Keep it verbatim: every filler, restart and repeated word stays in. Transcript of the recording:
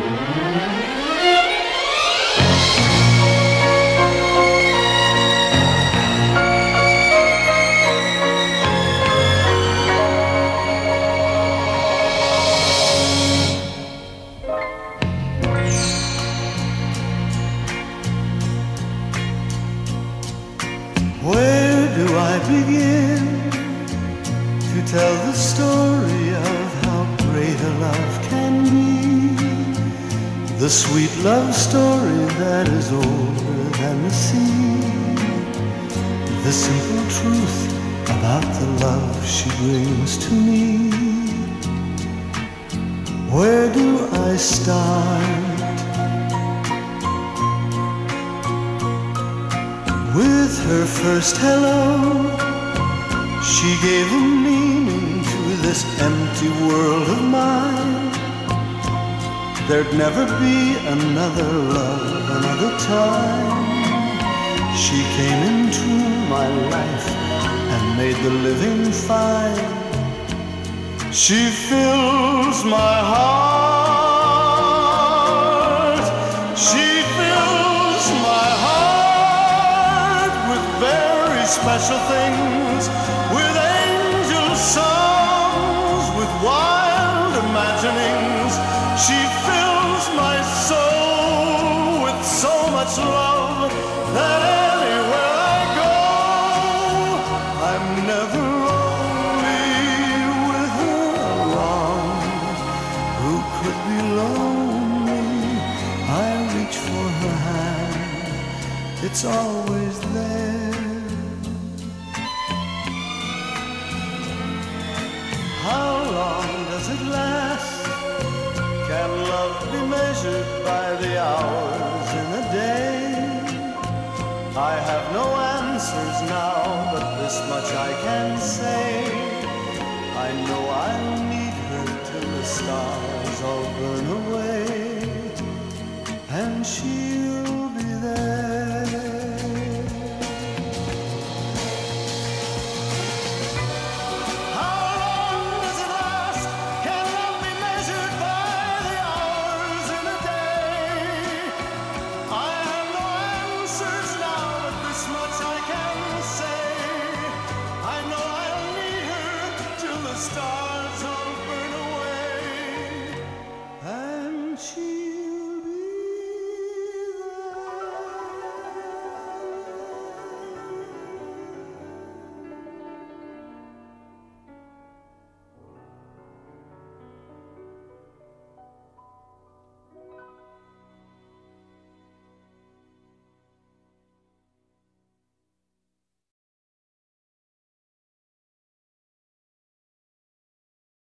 Where do I begin to tell the story of how great a love can be? The sweet love story that is older than the sea. The simple truth about the love she brings to me. Where do I start? With her first hello, she gave a meaning to this empty world of mine. There'd never be another love, another time. She came into my life and made the living fine. She fills my heart. She fills my heart with very special things, with angel songs, with wild imaginings. She fills my soul with so much love that anywhere I go, I'm never lonely with her along. Who could be lonely? I reach for her hand, it's always there. How long does it last? Can love be measured by the hours in a day? I have no answers now, but this much I can say. I know I'll need her till the stars all burn away, and she